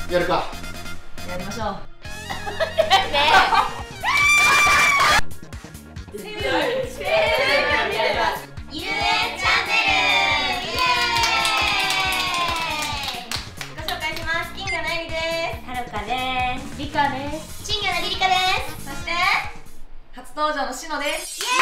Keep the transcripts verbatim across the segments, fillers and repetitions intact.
やるか。 やりましょう。ねえ。ゆるえチャンネル。イエーイ。ご紹介します。金魚のえみです。はるかです。りかです。金魚のりりかです。そして初登場のしのです。イエ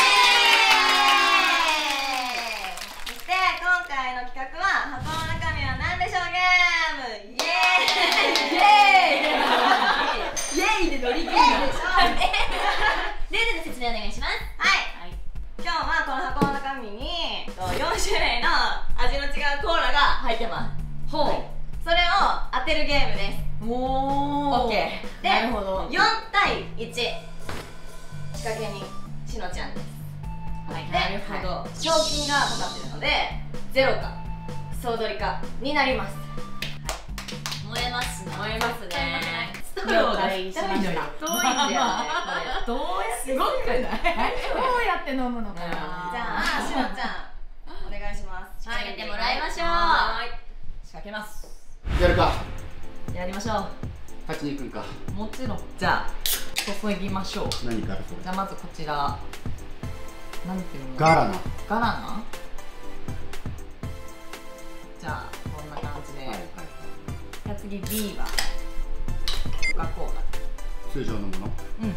ーイ。そして今回の企画は箱の中身は何でしょうゲーム。イエーイ。イエーイ。イエーイで乗り切るんだ。ルールの説明お願いします。はい。今日はこの箱の中身によん種類の味の違うコーラが入ってます。ほう。それを当てるゲームです。おー。オッケー。で、なるほど。よんたいいち。仕掛け人しのちゃんです。はい。なるほど。賞金がかかってるのでゼロか総取りかになります。燃えますね。燃えますね。ストローがいいしました。遠いんだよね。どうやってすごくない？どうやって飲むのかな。じゃあしのちゃんお願いします。仕掛けてもらいましょう。はい。仕掛けます。 やるか。 やりましょう。 勝ちに行くんか。 もちろん。じゃあ注ぎましょう。 何からそれ。 じゃあまずこちら。なんていうの？ ガラナ。 ガラナ？じゃあこんな感じで。はいはい。じゃあ次 B はコカ・コーラ。 通常のもの。 うん。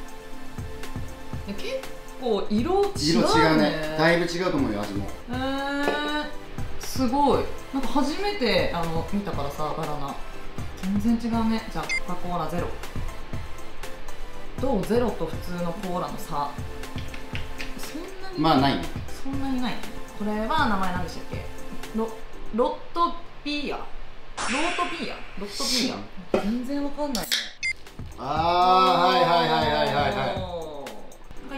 結構色違うね。 色違うね。だいぶ違うと思うよ味も。 へえー、すごい。なんか初めてあの見たからさガラナ。全然違うね。じゃあコカ・コーラゼロ。どうゼロと普通のコーラの差。そんなに。 まあないね。 そんなにないね。これは名前なんでしたっけ？ロロットビア。ロートビア。ロットビア。全然わかんないね。 ああはいはいはいはいはいはい。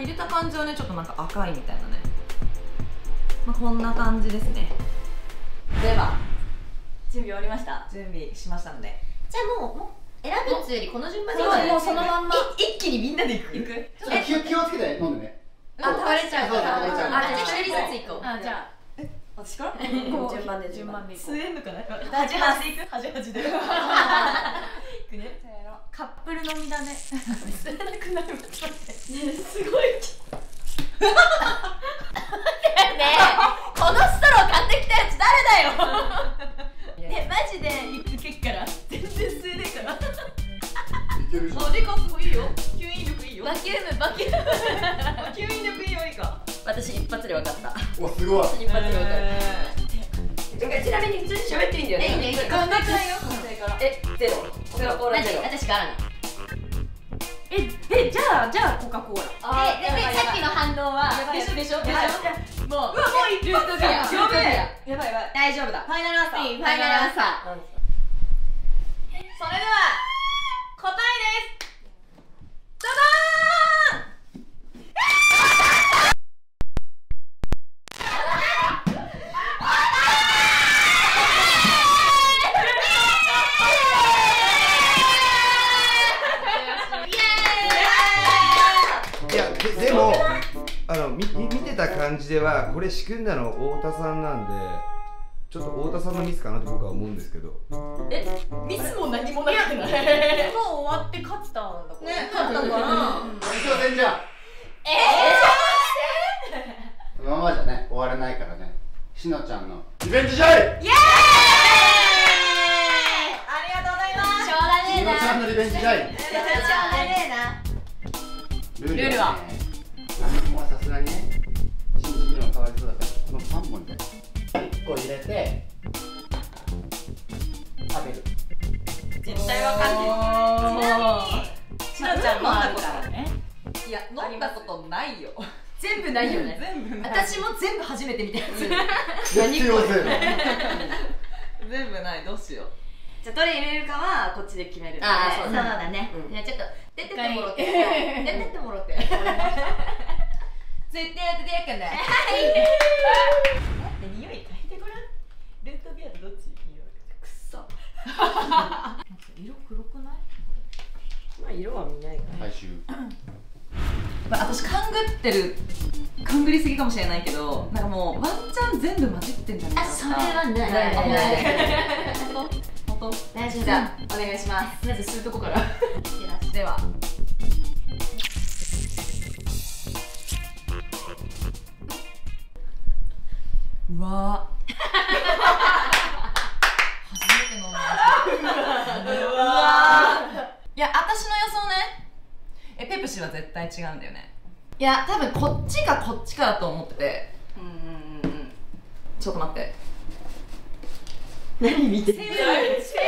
入れた感じはねちょっとなんか赤いみたいなね。まあこんな感じですね。では準備終わりました。準備しましたので。じゃあもうもう選ぶっつよりこの順番でいいんじゃない？もうそのまんま一気にみんなでいく。いく？ ちょっと気を気をつけて飲んでね。 あ倒れちゃうから。 倒れちゃう。 あじゃあ一人ずつ行こう。あじゃあ。私から？順番で順番で。吸えんのかな？端端でいく？端端で。いくね。カップル飲みだね。吸えなくなる。ねすごい。ねえこのストロー買ってきたやつ誰だよ。ねマジでいけっから全然吸えねえから。いけるじゃん。 あでかすごいいいよ。吸引力いいよ。バキュームバキューム。吸引力いいよいいか。私一発で分かった。 おすごい。 一発で分かる。ちなみに普通に喋っていいんだよね。えいいねいいね。考えたいよ。えゼロ。コカ・コーラゼロ。私ガラナ。ええじゃあじゃあコカ・コーラ。ででさっきの反応はでしょでしょでしょ。もううわもう一発だ。やばいやばい大丈夫だ。ファイナルアンサー。ファイナルアンサー。それでは答えです。どうぞー。 でもあのみ見てた感じではこれ仕組んだの太田さんなんでちょっと太田さんのミスかなと僕は思うんですけど。 えミスも何もなくない？もう終わって勝ったんだね。勝ったから挑戦じゃん。 えこのままじゃね終われないからね。しのちゃんのリベンジジョイ。イエーイ。 ありがとうございます。しょうがねえな。 しのちゃんのリベンジジョイ。 しょうがねえな。 ルールはもうさすがにね新規のかわいそうだからこのさんぼんでいっこ入れて食べる。 絶対わかんない。ちなみにしのちゃん飲んだことあるね。いや飲んだことないよ。全部ないよね。私も全部初めて見たやつ。 何これ。 全部ないどうしよう。じゃあどれ入れるかはこっちで決める。ああそうだね。じゃあちょっと出てってもろって。出てってもろって。絶対当ててやっかな。はい。待って匂い嗅いでごらん。ルートビアとどっち？匂い。くっそ。色黒くない？まあ色は見ないから。 最終。 私勘ぐってる。勘ぐりすぎかもしれないけど、なんかもうワンチャン全部混じってんじゃないかな。あ、それはない。ない。本当？本当？ 大丈夫。 じゃあお願いします。まず吸うとこから。では。うわー。初めて飲んだ。うわー。いや、私の予想ね。え、ペプシは絶対違うんだよね。いや、多分こっちかこっちかだと思ってて。うんうんうんうん。ちょっと待って。 何見てる？成分見てます。 いいです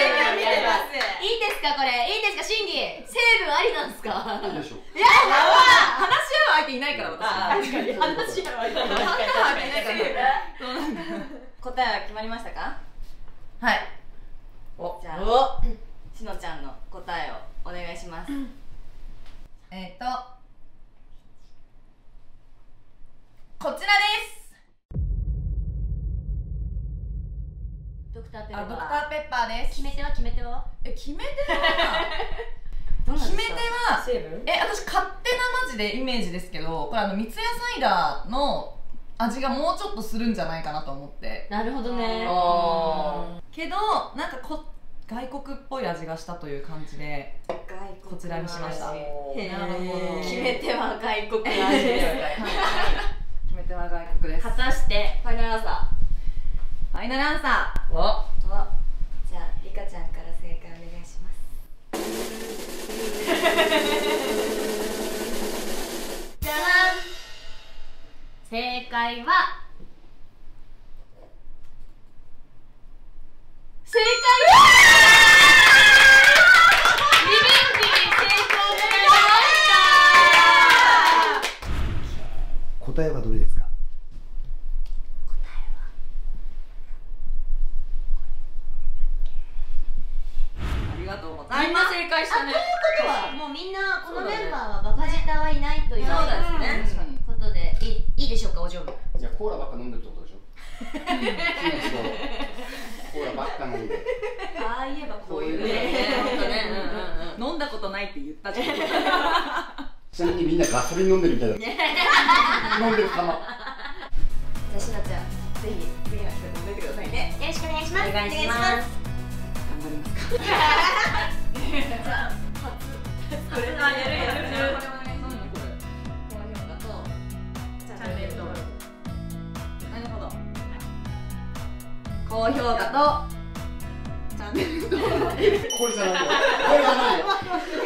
かこれ？いいですか審議？ 成分ありなんですか？ いいでしょ。 いや、話し合う相手いないから私。 確かに話し合う相手いないから。 そうなんだ。 答えは決まりましたか？ はい。 お、じゃあしのちゃんの答えをお願いします。 えっとこちらです。 ドクターペッパー。 あ、ドクターペッパーです。 決め手は決め手は？ え、決め手はどうなんですか？ 決め手は成分？ え、私勝手なマジでイメージですけど、これあの三ツ矢サイダーの味がもうちょっとするんじゃないかなと思って。 なるほどね。 けどなんかこ外国っぽい味がしたという感じで外国こちらにしました。 へー、 なるほど。 決め手は外国の味です。 決め手は外国です。 果たしてファイナルアンサファイナルアンサー。 ー。お、お、じゃあリカちゃんから正解お願いします。じゃらん。正解は正解です。リベンジに成功しました。 答えはどれですか？ ありがとうございみんなます。 正解したね。ということはもうみんなこのメンバーはバカ舌はいないというそうですね。 ことでいいいいでしょうか、お嬢。 じゃあコーラばっか飲んでるってことでしょ。コーラばっか飲んで。 ああ言えばこういうね。 ね。 本当ね。飲んだことないって言ったじゃん。 ちなみにみんなガソリン飲んでるみたいだ。飲んでるかも。 じゃあしなちゃん、ぜひ次の企画も出てくださいね。よろしくお願いします。お願いします。 頑張りますか。 じゃあ初これはやるやるやる。高評価とチャンネル登録。 なるほど。高評価とチャンネル登録。 これじゃないよ。これじゃないよ。